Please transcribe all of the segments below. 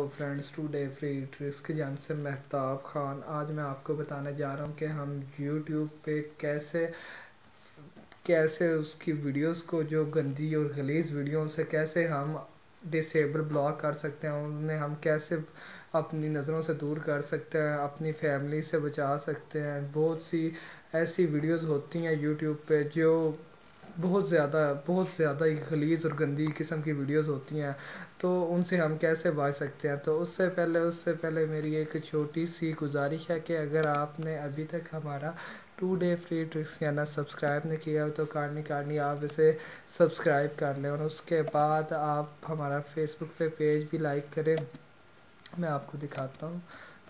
Friends, today free tricks के जान से महताब खान। आज मैं आपको बताने जा रहा हूँ कि हम यूट्यूब पे कैसे कैसे उसकी वीडियोस को, जो गंदी और गलीज वीडियो से कैसे हम डिसेबल ब्लॉक कर सकते हैं, उन्हें हम कैसे अपनी नज़रों से दूर कर सकते हैं, अपनी फैमिली से बचा सकते हैं। बहुत सी ऐसी वीडियोस होती हैं यूट्यूब पे जो बहुत ज़्यादा ही गलीज़ और गंदी किस्म की वीडियोस होती हैं, तो उनसे हम कैसे बच सकते हैं। तो उससे पहले मेरी एक छोटी सी गुजारिश है कि अगर आपने अभी तक हमारा today free tricks channel subscribe नहीं किया हो तो काटनी आप इसे सब्सक्राइब कर लें, और उसके बाद आप हमारा फेसबुक पे पेज भी लाइक करें। मैं आपको दिखाता हूँ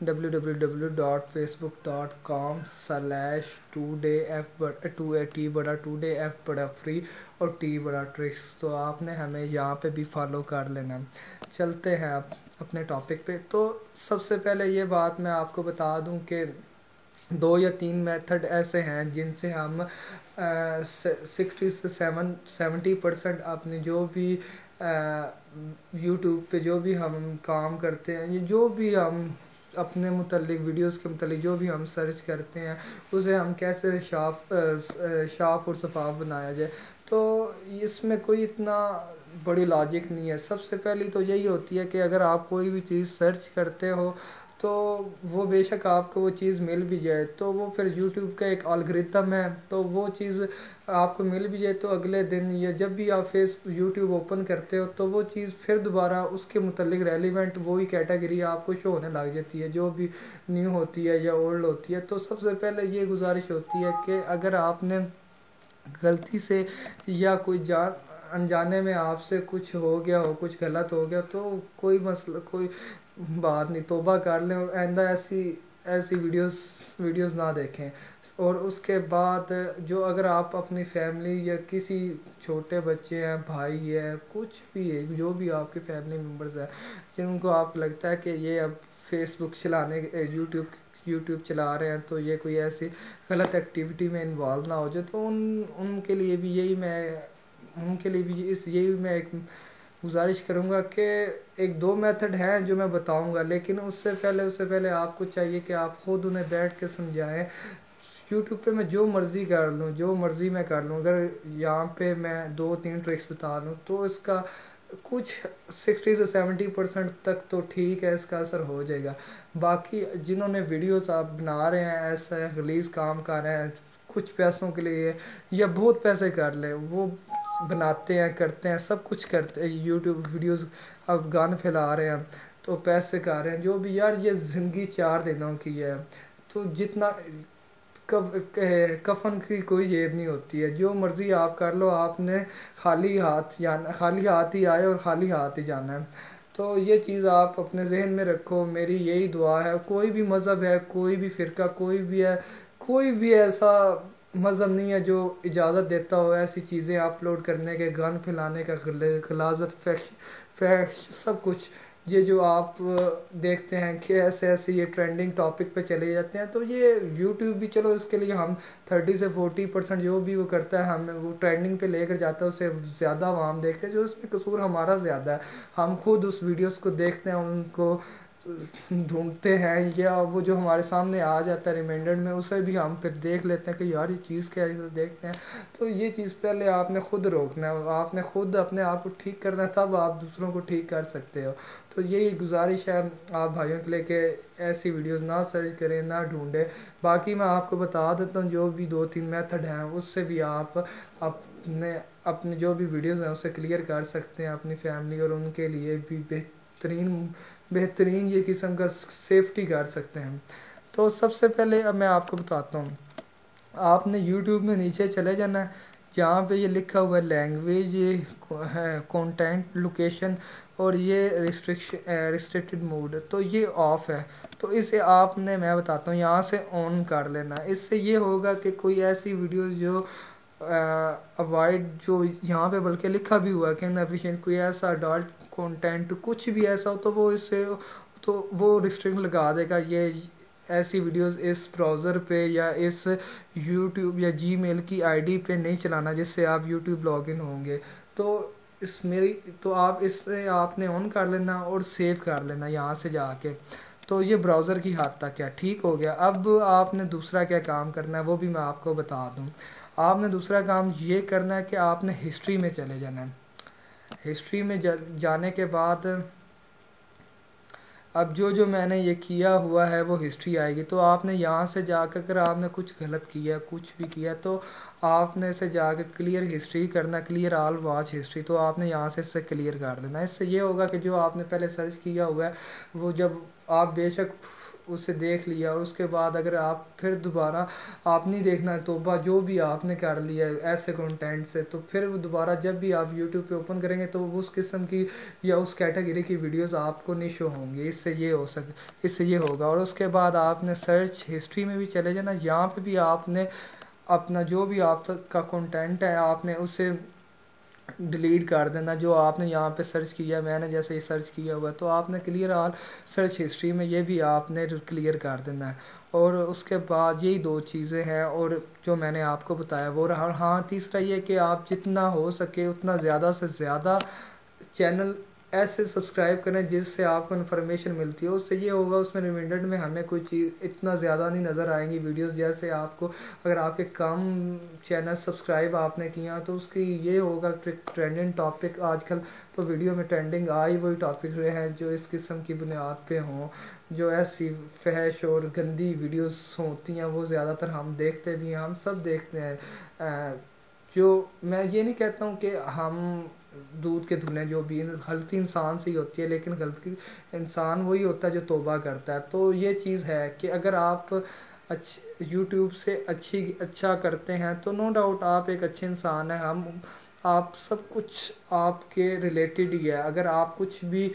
www.facebook.com/2dayf2 और टी बड़ा ट्रिक्स। तो आपने हमें यहाँ पे भी फॉलो कर लेना। चलते हैं आप अपने टॉपिक पे। तो सबसे पहले ये बात मैं आपको बता दूं कि 2 या 3 मेथड ऐसे हैं जिनसे हम 60 से 70% अपनी जो भी यूट्यूब पे जो भी हम काम करते हैं, ये जो भी हम अपने मुतल्लिक वीडियोस के मुतल्लिक जो भी हम सर्च करते हैं, उसे हम कैसे शार्प और शफाफ बनाया जाए। तो इसमें कोई इतना बड़ी लॉजिक नहीं है। सबसे पहली तो यही होती है कि अगर आप कोई भी चीज़ सर्च करते हो तो वो बेशक आपको वो चीज़ मिल भी जाए, तो वो फिर यूट्यूब का एक एल्गोरिथम है, तो वो चीज़ आपको मिल भी जाए तो अगले दिन या जब भी आप यूट्यूब ओपन करते हो तो वो चीज़ फिर दोबारा उसके मुतल्लिक रेलिवेंट वही कैटेगरी आपको शो होने लग जाती है, जो भी न्यू होती है या ओल्ड होती है। तो सबसे पहले ये गुजारिश होती है कि अगर आपने गलती से या कोई अनजाने में आपसे कुछ हो गया हो, कुछ गलत हो गया, तो कोई मसला, कोई बात नहीं, तौबा कर लें, आइंदा ऐसी ऐसी वीडियोस ना देखें। और उसके बाद जो अगर आप अपनी फैमिली या किसी छोटे बच्चे हैं, भाई है, कुछ भी है, जो भी आपके फैमिली मेम्बर्स हैं जिनको आप लगता है कि ये अब फेसबुक चलाने, यूट्यूब चला रहे हैं, तो ये कोई ऐसी गलत एक्टिविटी में इन्वॉल्व ना हो जाए, तो उनके लिए भी यही मैं एक गुजारिश करूँगा कि 1-2 मेथड हैं जो मैं बताऊँगा, लेकिन उससे पहले आपको चाहिए कि आप ख़ुद उन्हें बैठ के समझाएं। यूट्यूब पे मैं जो मर्ज़ी कर लूँ, जो मर्ज़ी मैं कर लूँ, अगर यहाँ पे मैं 2-3 ट्रिक्स बता लूँ तो इसका कुछ 60 से 70% तक तो ठीक है, इसका असर हो जाएगा। बाकी जिन्होंने वीडियोस आप बना रहे हैं, ऐसा गलीज़ काम कर रहे हैं कुछ पैसों के लिए या बहुत पैसे कर ले, वो बनाते हैं, करते हैं, सब कुछ करते हैं, यूट्यूब वीडियोस अब गाने फैला रहे हैं तो पैसे कर रहे हैं, जो भी। यार ये ज़िंदगी 4 दिनों की है, तो जितना कफन की कोई जेब नहीं होती है, जो मर्ज़ी आप कर लो, आपने खाली हाथ ही आए और खाली हाथ ही जाना है। तो ये चीज़ आप अपने जहन में रखो। मेरी यही दुआ है। कोई भी मज़हब है, कोई भी फ़िरका, कोई भी है, कोई भी ऐसा मज़हब नहीं है जो इजाज़त देता हो ऐसी चीज़ें अपलोड करने के, गान फैलाने का, गलाजत, फैश सब कुछ। ये जो आप देखते हैं कि ऐसे ये ट्रेंडिंग टॉपिक पे चले जाते हैं, तो ये यूट्यूब भी, चलो इसके लिए हम 30 से 40% जो भी वो करता है, हमें वो ट्रेंडिंग पे लेकर जाता है, उससे ज़्यादा आवाम देखते हैं, जो इसमें कसूर हमारा ज़्यादा है। हम खुद उस वीडियोस को देखते हैं, उनको ढूंढते हैं, या वो जो हमारे सामने आ जाता है रिमाइंडर में, उसे भी हम फिर देख लेते हैं कि यार ये चीज़ क्या है, देखते हैं। तो ये चीज़ पहले आपने खुद रोकना है, आपने खुद अपने आप को ठीक करना है, तब आप दूसरों को ठीक कर सकते हो। तो यही गुजारिश है आप भाइयों के लिए कि ऐसी वीडियोस ना सर्च करें, ना ढूंढें। बाकी मैं आपको बता देता हूँ जो भी 2-3 मेथड हैं, उससे भी आप अपने जो भी वीडियोस हैं उसे क्लियर कर सकते हैं, अपनी फैमिली और उनके लिए भी बेहतरीन ये किस्म का सेफ्टी कर सकते हैं। तो सबसे पहले अब मैं आपको बताता हूँ, आपने यूट्यूब में नीचे चले जाना है, जहाँ पे ये लिखा हुआ है लैंग्वेज, ये है कंटेंट, लोकेशन और ये रिस्ट्रिक्टेड मोड, तो ये ऑफ है। तो इसे आपने, मैं बताता हूँ, यहाँ से ऑन कर लेना। इससे ये होगा कि कोई ऐसी वीडियोस जो अवॉइड, जो यहाँ पे बल्कि लिखा भी हुआ है कि अनएप्लिकेशन, कोई ऐसा अडल्ट कंटेंट कुछ भी ऐसा हो तो वो इससे, तो वो रिस्ट्रिक्ट लगा देगा, ये ऐसी वीडियोस इस ब्राउज़र पे या इस यूट्यूब या जीमेल की आईडी पे नहीं चलाना जिससे आप यूट्यूब लॉगिन होंगे। तो इस मेरी तो आप इससे आपने ऑन कर लेना और सेव कर लेना यहाँ से जाके। तो ये ब्राउज़र की हद तक है, ठीक हो गया। अब आपने दूसरा क्या काम करना है वो भी मैं आपको बता दूँ। आपने दूसरा काम ये करना है कि आपने हिस्ट्री में चले जाना है। हिस्ट्री में जाने के बाद अब जो मैंने ये किया हुआ है वो हिस्ट्री आएगी। तो आपने यहाँ से जाकर अगर आपने कुछ गलत किया, कुछ भी किया, तो आपने इसे जाकर क्लियर हिस्ट्री करना, क्लियर ऑल वॉच हिस्ट्री। तो आपने यहाँ से इससे क्लियर कर देना। इससे ये होगा कि जो आपने पहले सर्च किया हुआ है वो जब आप बेशक उसे देख लिया और उसके बाद अगर आप फिर दोबारा आप नहीं देखना है, तौबा जो भी आपने कर लिया है ऐसे कंटेंट से, तो फिर वो दोबारा जब भी आप यूट्यूब पे ओपन करेंगे तो उस किस्म की या उस कैटेगरी की वीडियोस आपको नहीं शो होंगी। इससे ये होगा। और उसके बाद आपने सर्च हिस्ट्री में भी चले जाना। यहाँ पे भी आपने अपना जो भी आपका कंटेंट है आपने उसे डिलीट कर देना जो आपने यहाँ पे सर्च किया। मैंने जैसे ये सर्च किया हुआ तो आपने क्लियर ऑल सर्च हिस्ट्री में ये भी आपने क्लियर कर देना है। और उसके बाद यही दो चीज़ें हैं और जो मैंने आपको बताया वो रहा। हाँ, तीसरा ये कि आप जितना हो सके उतना ज़्यादा से ज़्यादा चैनल ऐसे सब्सक्राइब करें जिससे आपको इन्फॉर्मेशन मिलती है। उससे ये होगा उसमें रिमाइंडर में हमें कोई चीज़ इतना ज़्यादा नहीं नज़र आएंगी वीडियोस। जैसे आपको अगर आपके कम चैनल सब्सक्राइब आपने किया तो उसकी ये होगा ट्रेंडिंग टॉपिक आजकल तो वीडियो में ट्रेंडिंग आई वही टॉपिक रहे हैं जो इस किस्म की बुनियाद पे हों, जो ऐसी फहश और गंदी वीडियोस होती हैं वो ज़्यादातर हम देखते भी हैं, हम सब देखते हैं। जो मैं ये नहीं कहता हूँ कि हम दूध के धुलें, जो भी गलती इंसान से ही होती है, लेकिन गलती इंसान वही होता है जो तौबा करता है। तो ये चीज़ है कि अगर आप यूट्यूब से अच्छा करते हैं तो नो डाउट आप एक अच्छे इंसान हैं। आप सब कुछ आपके रिलेटेड ही है। अगर आप कुछ भी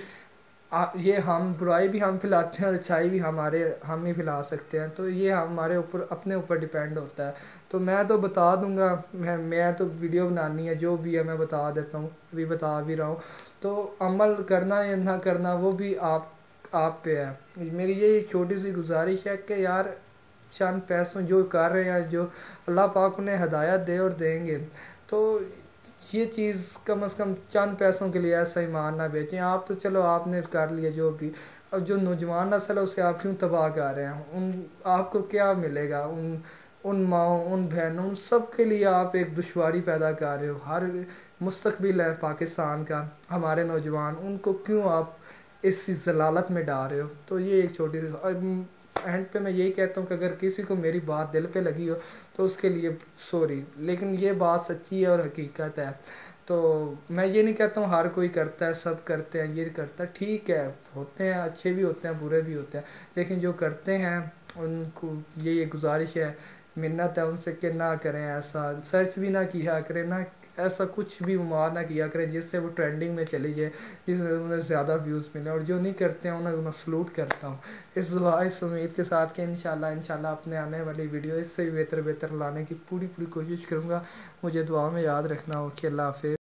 ये हम बुराई भी हम फैलाते हैं और अच्छाई भी हम ही फैला सकते हैं। तो ये हमारे ऊपर अपने ऊपर डिपेंड होता है। तो मैं तो बता दूंगा, मैं तो वीडियो बनानी है जो भी है मैं बता देता हूँ, अभी बता भी रहा हूँ। तो अमल करना या ना करना वो भी आप पे है। मेरी ये छोटी सी गुजारिश है कि यार चंद पैसों जो कर रहे हैं, जो अल्लाह पाक उन्हें हिदायत दे और देंगे, तो ये चीज़ कम से कम चंद पैसों के लिए ऐसा ईमान ना बेचें आप। तो चलो आपने कर लिया जो भी, अब जो नौजवान नस्ल है उसे आप क्यों तबाह कर रहे हैं? आपको क्या मिलेगा? उन माओ, उन बहनों, उन सब के लिए आप एक दुश्वारी पैदा कर रहे हो। हर मुस्तकबिल है पाकिस्तान का, हमारे नौजवान, उनको क्यों आप इस जलालत में डाल रहे हो? तो ये एक छोटी सी एंड पे मैं यही कहता हूँ कि अगर किसी को मेरी बात दिल पे लगी हो तो उसके लिए सॉरी, लेकिन ये बात सच्ची है और हकीकत है। तो मैं ये नहीं कहता हूँ हर कोई करता है, सब करते हैं, ये करता है, ठीक है, होते हैं अच्छे भी होते हैं बुरे भी होते हैं, लेकिन जो करते हैं उनको ये गुजारिश है, मिन्नत है उनसे कि ना करें ऐसा, सर्च भी ना किया करें, ना ऐसा कुछ भी मुमार ना किया करें जिससे वो ट्रेंडिंग में चली जाए, जिसमें उन्हें ज़्यादा व्यूज़ मिले। और जो नहीं करते हैं उन्हें मैं सलूट करता हूँ इस दुआ इस उम्मीद के साथ कि इंशाल्लाह अपने आने वाली वीडियो इससे भी बेहतर लाने की पूरी कोशिश करूँगा। मुझे दुआ में याद रखना हो कि अल्लाह हाफ़िज़।